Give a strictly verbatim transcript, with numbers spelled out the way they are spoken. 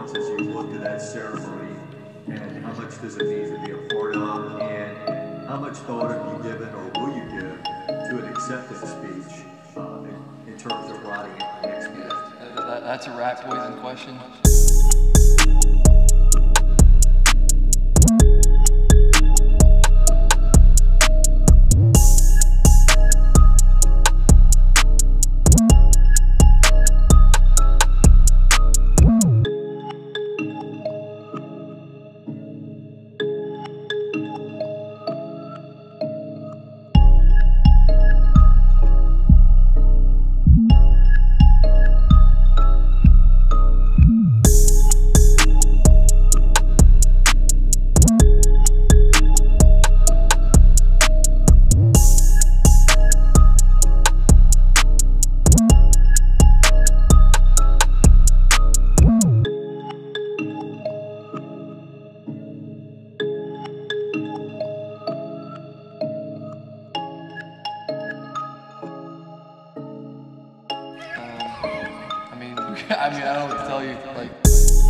response as you looked at that ceremony, and how much does it mean to be a part of, and how much thought have you given or will you give to an acceptance speech uh, in, in terms of writing it next year? Yeah, that, that's a rat poison question. I mean, I mean, I don't know what to tell you. Like.